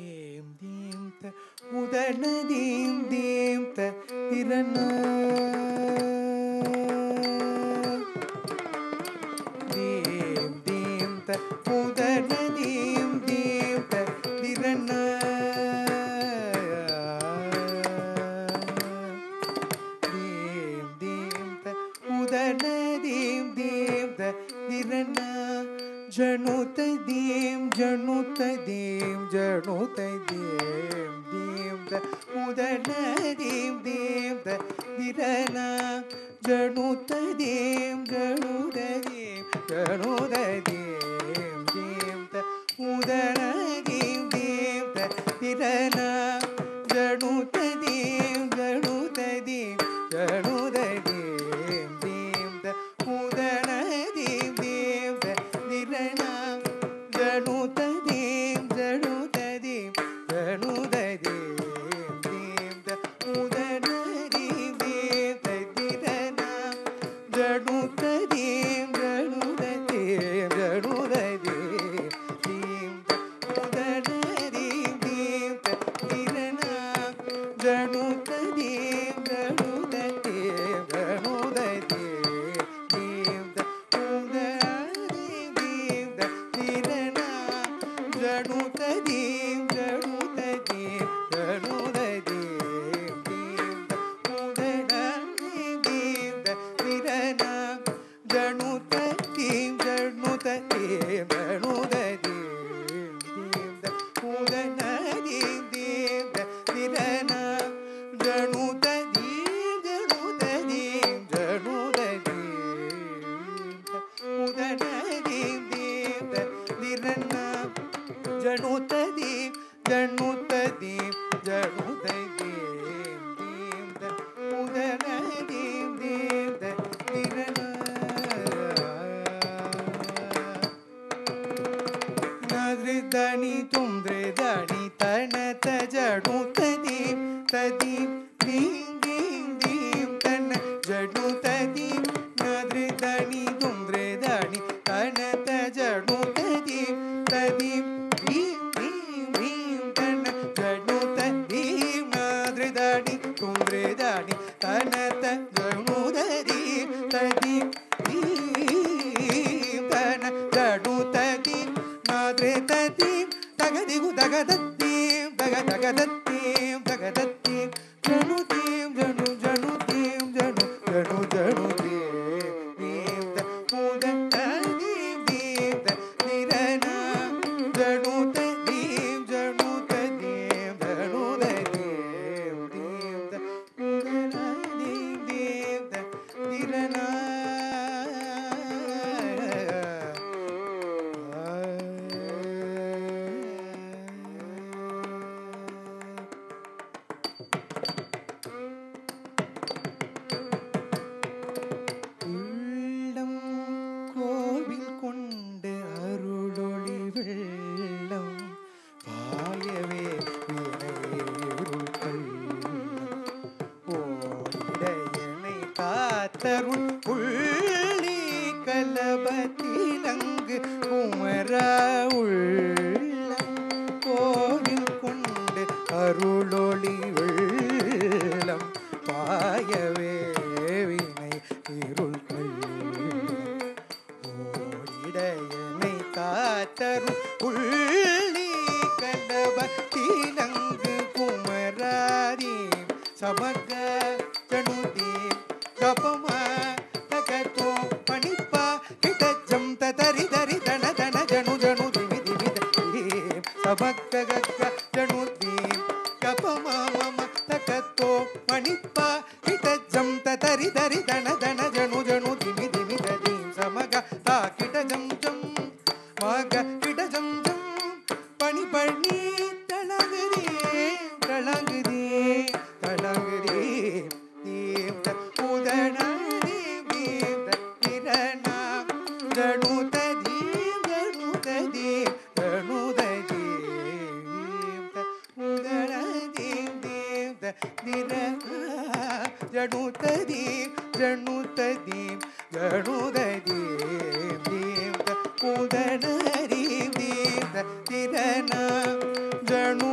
दीम दीम त उदन दीम दीम त तिरना दीम दीम त उदन दीम दीम त तिरना दीम दीम त उदन दीम दीम त तिरना जनुत दीम जनुत दीम जनुत दीम दीम द उदन दीम दीम द तिरना जनुत दीम जनुत दीम जनुत दीम दीम द उदन दीम दीम द तिरना जनुत दीम जनुत दीम जनुत दीम दीम द उदन दीम दीम द तिरना जनुत दीम जनुत दीम जनुत दीम दीम द उदन दीम दीम द तिरना जनुत दीम जनुत दीम जनुत दीम दीम द उदन दीम दीम द तिरना जनुत दीम जनुत दीम जनुत दीम दीम द उदन दीम द तिरना जनुत दीम जनुत दीम जनुत दीम दीम द उदन दीम द तिरना जनुत दीम जनुत दीम जनुत दीम दीम द उदन दीम दीम द तिरना जनुत दीम जनुत दीम जनुत दीम द उदन दीम दीम द तिरना जनुत दीम जनुत दीम जनुत दीम दीम द उदन दीम दीम द तिरना नद्रिदनि तुम्द्रिदनि तनत जनुत दीम तदीम दीम दीम दीम तन जनुत दीम नद्रिदनि तुम्द्रिदनि तनत जनुत दीम तदीम दीम दीम दीम तन जनुत दीम नद्रिदनि तुम्द्रिदनि तनत जनुत दीम तदीम दीम तन जनुत दीम नाद्रित दीम तगदिगु तगदत्तीम तगदत्तीम तगदत्तीम जनु दीम जनु जनु दीम जनु जनु जनु दीम दीम द उदन दीम दीम द तिरना जनु त दीम जनु त दीम जनु त दीम दीम द उदन दीम दीम द तिरना உள்ளம் கோவில் கொண்டு அருளொளி வெள்ளம் பாயவே வினையிருள் ஓடிடையனை காத்தருள் உள்ளி கலபத்திலங்கு குமரா உள்ளம் கோவில் கொண்டு அருளொளி வெள்ளம் பாயவே வினை இருள் ஓடிடையனை காத்தருள் உள்ளி கண்டபத்திலங்கு குமராதீம் சமக ஜனுதீம் கபமா தகதோ பணிப்பா கிடஜம் தரி தரி தன தன ஜனு ஜனு திமி திமி தீம் சமக கக ஜனுதீம் கபமா மம தகதோ பணிப்பா கிடஜம் தரி தரி தன தன ஜனு ஜனு திமி திமி தீம் சமக தா கிடஜம் ஜம் மக கிடஜம் ஜம் பணி பணி தளங்குதே தளங்குதே தளங்குதே தீம் த உதன தீம் தீம் த திரனா ஜனுத தீம் ஜனுத தீம் ஜனுத தீம் த உதன தீம் தீம் த திரனா ஜனுத தீம் ஜனுத தீம் ஜனுத தீம் தீம் த உதன தீம் தீம் த திரனா ஜனு